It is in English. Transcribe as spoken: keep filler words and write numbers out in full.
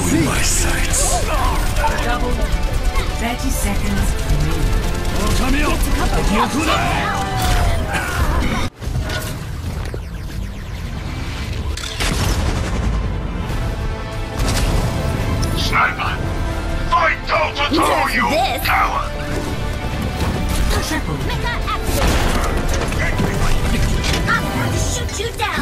see my sights. Double. thirty seconds. Sniper! Fight toe to toe, you this. coward! Triple. Make that activate. I'm going to shoot you down.